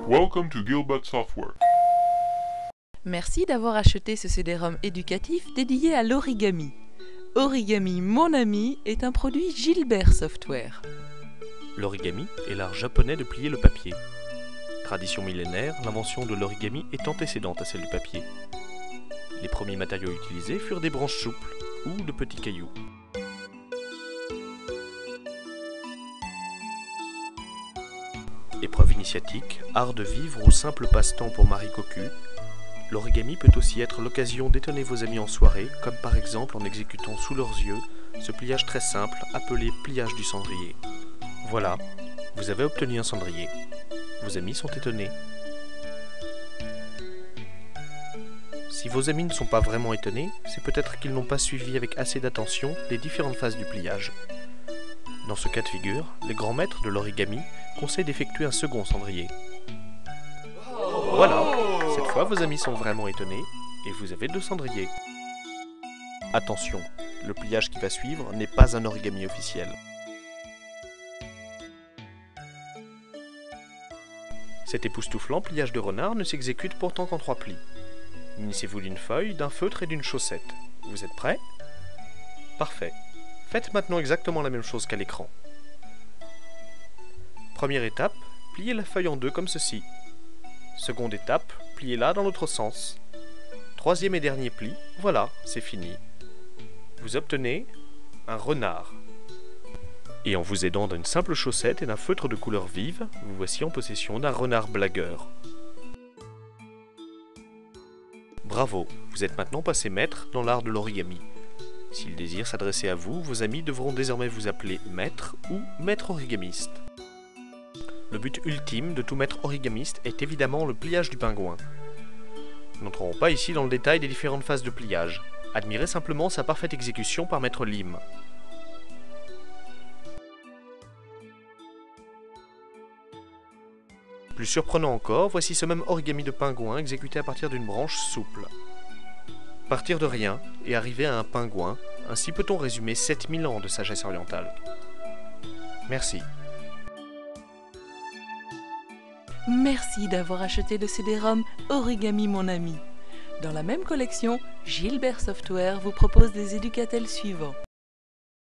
Welcome to Gilbert Software. Merci d'avoir acheté ce CD-ROM éducatif dédié à l'origami. Origami Mon Ami est un produit Gilbert Software. L'origami est l'art japonais de plier le papier. Tradition millénaire, l'invention de l'origami est antécédente à celle du papier. Les premiers matériaux utilisés furent des branches souples ou de petits cailloux. Épreuve initiatique, art de vivre ou simple passe-temps pour Marie Cocu, l'origami peut aussi être l'occasion d'étonner vos amis en soirée, comme par exemple en exécutant sous leurs yeux ce pliage très simple appelé pliage du cendrier. Voilà, vous avez obtenu un cendrier. Vos amis sont étonnés. Si vos amis ne sont pas vraiment étonnés, c'est peut-être qu'ils n'ont pas suivi avec assez d'attention les différentes phases du pliage. Dans ce cas de figure, les grands maîtres de l'origami conseillent d'effectuer un second cendrier. Voilà, cette fois vos amis sont vraiment étonnés et vous avez 2 cendriers. Attention, le pliage qui va suivre n'est pas un origami officiel. Cet époustouflant pliage de renard ne s'exécute pourtant qu'en 3 plis. Munissez-vous d'une feuille, d'un feutre et d'une chaussette. Vous êtes prêts? Parfait. Faites maintenant exactement la même chose qu'à l'écran. Première étape, pliez la feuille en 2 comme ceci. Seconde étape, pliez-la dans l'autre sens. Troisième et dernier pli, voilà, c'est fini. Vous obtenez un renard. Et en vous aidant d'une simple chaussette et d'un feutre de couleur vive, vous voici en possession d'un renard blagueur. Bravo, vous êtes maintenant passé maître dans l'art de l'origami. S'ils désirent s'adresser à vous, vos amis devront désormais vous appeler maître ou maître origamiste. Le but ultime de tout maître origamiste est évidemment le pliage du pingouin. Nous n'entrerons pas ici dans le détail des différentes phases de pliage. Admirez simplement sa parfaite exécution par maître Lim. Plus surprenant encore, voici ce même origami de pingouin exécuté à partir d'une branche souple. Partir de rien et arriver à un pingouin, ainsi peut-on résumer 7000 ans de sagesse orientale. Merci. Merci d'avoir acheté le CD-ROM Origami Mon Ami. Dans la même collection, Gilbert Software vous propose des éducatels suivants.